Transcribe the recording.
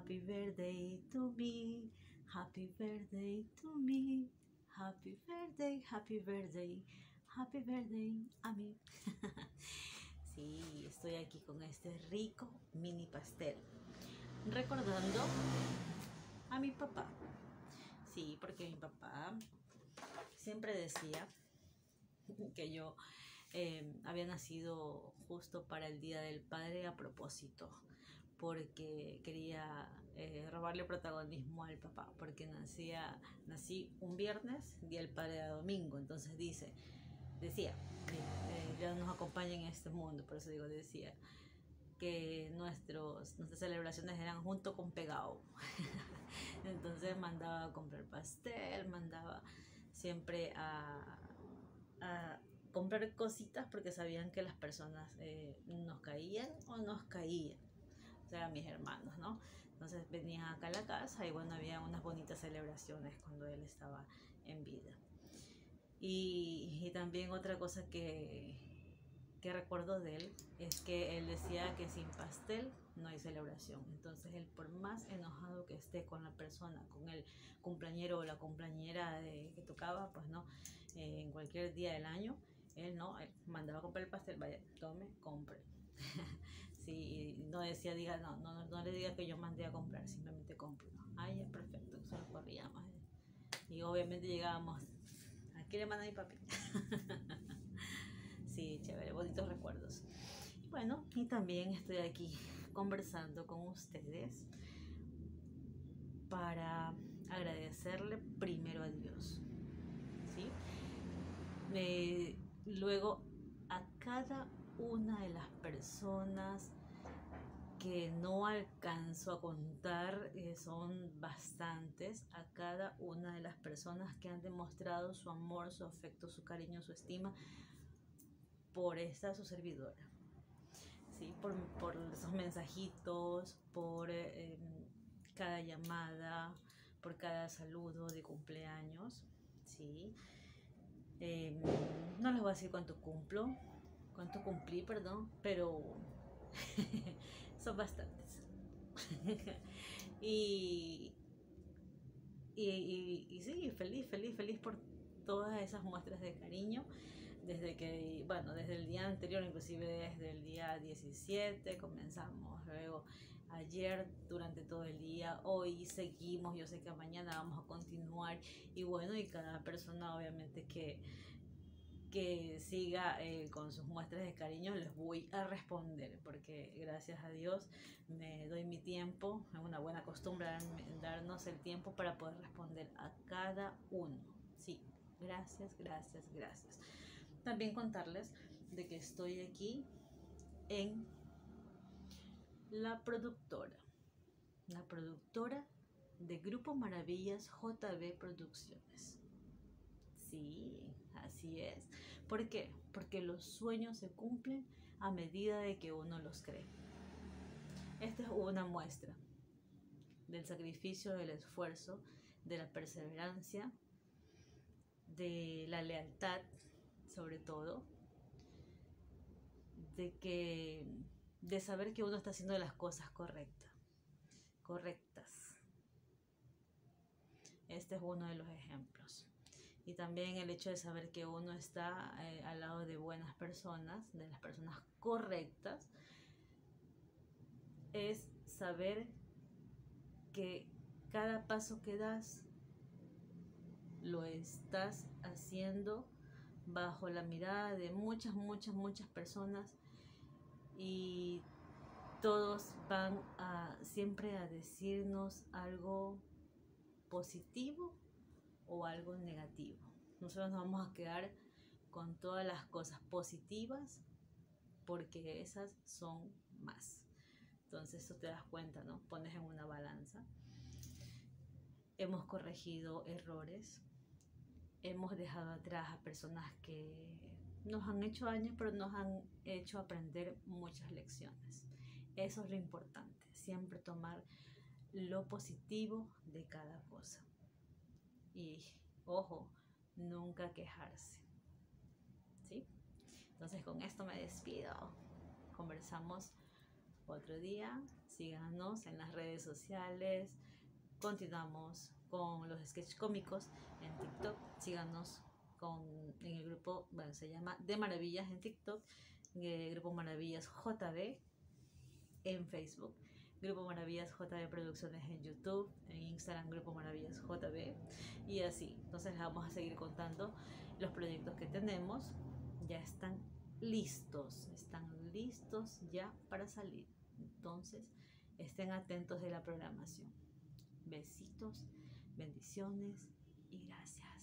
Happy birthday to me, happy birthday to me, happy birthday, happy birthday, happy birthday a mí. Sí, estoy aquí con este rico mini pastel, recordando a mi papá. Sí, porque mi papá siempre decía que yo había nacido justo para el Día del Padre a propósito, porque quería robarle protagonismo al papá, porque nací un viernes, Día del Padre era domingo, entonces decía, ya nos acompaña en este mundo, por eso decía que nuestras celebraciones eran junto con pegado. Entonces mandaba a comprar pastel, mandaba siempre a comprar cositas porque sabían que las personas nos caían o nos caían, o sea, mis hermanos, ¿no? Entonces venía acá a la casa y bueno, había unas bonitas celebraciones cuando él estaba en vida. Y también otra cosa que recuerdo de él es que él decía que sin pastel no hay celebración. Entonces él, por más enojado que esté con la persona, con el cumpleañero o la cumpleañera que tocaba, pues no, en cualquier día del año, él mandaba a comprar el pastel, vaya, tome, compre. Sí, y no decía, no le diga que yo mandé a comprar, simplemente compre. Ay, ya, perfecto, solo corríamos. Y obviamente llegábamos, aquí le manda mi papi. Sí, chévere, bonitos recuerdos. Bueno, y también estoy aquí conversando con ustedes para agradecerle primero a Dios, ¿sí? Luego a cada una de las personas que no alcanzo a contar, son bastantes, a cada una de las personas que han demostrado su amor, su afecto, su cariño, su estima por esta su servidora, ¿sí? Por esos mensajitos, por cada llamada, por cada saludo de cumpleaños, ¿sí? No les voy a decir cuánto cumplí, perdón, pero son bastantes. y, y sí, feliz por todas esas muestras de cariño desde el día anterior, inclusive desde el día 17 comenzamos, luego ayer durante todo el día, hoy seguimos, yo sé que mañana vamos a continuar y bueno, y cada persona obviamente que siga con sus muestras de cariño les voy a responder, porque gracias a Dios me doy mi tiempo, es una buena costumbre darnos el tiempo para poder responder a cada uno. Sí, gracias. También contarles de que estoy aquí en la productora de Grupo Maravillas JB Producciones. Sí, así es. ¿Por qué? Porque los sueños se cumplen a medida de que uno los cree. Esta es una muestra del sacrificio, del esfuerzo, de la perseverancia, de la lealtad, sobre todo, de saber que uno está haciendo las cosas correctas. Este es uno de los ejemplos. Y también el hecho de saber que uno está al lado de buenas personas, de las personas correctas, es saber que cada paso que das lo estás haciendo bajo la mirada de muchas personas y todos van siempre a decirnos algo positivo o algo negativo. Nosotros nos vamos a quedar con todas las cosas positivas porque esas son más. Entonces eso te das cuenta, ¿no? Pones en una balanza. Hemos corregido errores, hemos dejado atrás a personas que nos han hecho daño, pero nos han hecho aprender muchas lecciones. Eso es lo importante, siempre tomar lo positivo de cada cosa. Y, ojo, nunca quejarse, ¿sí? Entonces con esto me despido. Conversamos otro día. Síganos en las redes sociales. Continuamos con los sketch cómicos en TikTok. Síganos en el grupo, bueno, se llama De Maravillas en TikTok, Grupo Maravillas JB en Facebook, Grupo Maravillas JB Producciones en YouTube, en Instagram Grupo Maravillas JB, y así. Entonces les vamos a seguir contando los proyectos que tenemos. Ya están listos ya para salir. Entonces estén atentos de la programación. Besitos, bendiciones y gracias.